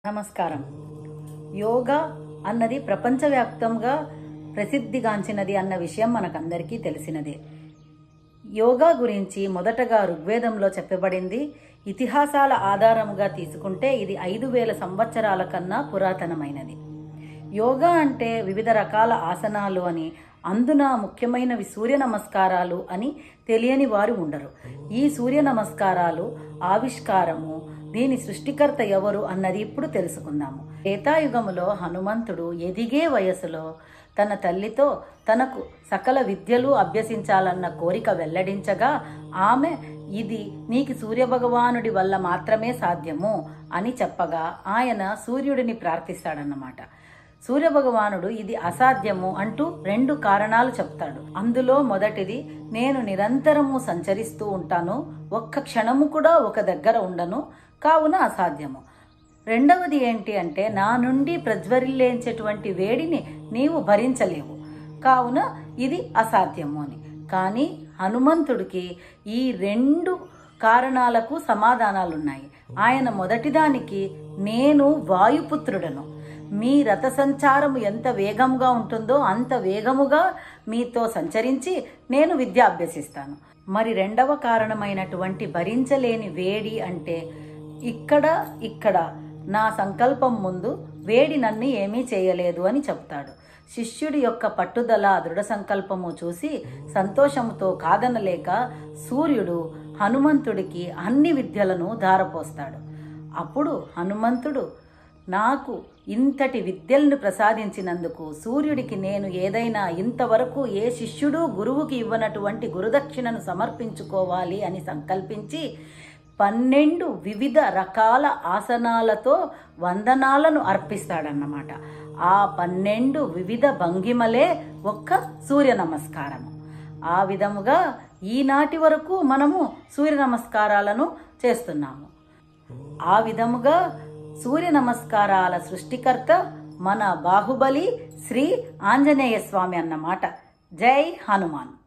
నమస్కారం. యోగా అన్నది ప్రపంచవ్యాప్తంగా ప్రసిద్ధిగాంచినది అన్న విషయం మనకందరికీ తెలిసినదే. యోగా గురించి మొదటగా ఋగ్వేదంలో చెప్పబడింది. ఇతిహాసాల ఆధారముగా తీసుకుంటే ఇది 5000 సంవత్సరాల కన్నా పురాతనమైనది. యోగా అంటే వివిధ రకాల ఆసనాలు అని, అందున ముఖ్యమైనవి సూర్య నమస్కారాలు అని తెలియని వారు ఉండరు. ఈ సూర్య నమస్కారాలు ఆవిష్కారము, దీని సృష్టికర్త ఎవరు అన్నది ఇప్పుడు తెలుసుకుందాము. త్రేతాయుగములో హనుమంతుడు ఎదిగే వయసులో తన తల్లితో తనకు సకల విద్యలు అభ్యసించాలన్న కోరిక వెల్లడించగా, ఆమె ఇది నీకు సూర్యభగవానుడి వల్ల మాత్రమే సాధ్యము అని చెప్పగా ఆయన సూర్యుడిని ప్రార్థిస్తాడన్నమాట. సూర్యభగవానుడు ఇది అసాధ్యము అంటూ 2 కారణాలు చెప్తాడు. అందులో మొదటిది, నేను నిరంతరము సంచరిస్తూ ఉంటాను, ఒక్క క్షణము కూడా ఒక దగ్గర ఉండను, కావున అసాధ్యము. రెండవది ఏంటి అంటే, నా నుండి ప్రజ్వరిల్లేంచేటువంటి వేడిని నీవు భరించలేవు, కావున ఇది అసాధ్యము అని. కానీ హనుమంతుడికి ఈ 2 కారణాలకు సమాధానాలున్నాయి. ఆయన మొదటిదానికి, నేను వాయుపుత్రుడను, మీ రథ సంచారము ఎంత వేగంగా ఉంటుందో అంత వేగముగా మీతో సంచరించి నేను విద్య అభ్యసిస్తాను. మరి రెండవ కారణమైనటువంటి భరించలేని వేడి అంటే, ఇక్కడ నా సంకల్పం ముందు వేడి నన్ను ఏమీ చేయలేదు అని చెప్తాడు. శిష్యుడి యొక్క పట్టుదల, దృఢ సంకల్పము చూసి సంతోషముతో కాదనలేక సూర్యుడు హనుమంతుడికి అన్ని విద్యలను ధారపోస్తాడు. అప్పుడు హనుమంతుడు, నాకు ఇంతటి విద్యలను ప్రసాదించినందుకు సూర్యుడికి నేను ఏదైనా ఇంతవరకు ఏ శిష్యుడు గురువుకి ఇవ్వనటువంటి గురుదక్షిణను సమర్పించుకోవాలి అని సంకల్పించి 12 వివిధ రకాల ఆసనాలతో వందనాలను అర్పిస్తాడన్నమాట. ఆ 12 వివిధ భంగిమలే ఒక్క సూర్య నమస్కారము. ఆ విధముగా ఈనాటి వరకు మనము సూర్య నమస్కారాలను చేస్తున్నాము. ఆ విధముగా సూర్య నమస్కారాల సృష్టికర్త మన బాహుబలి శ్రీ ఆంజనేయ స్వామి అన్నమాట. జై హనుమాన్.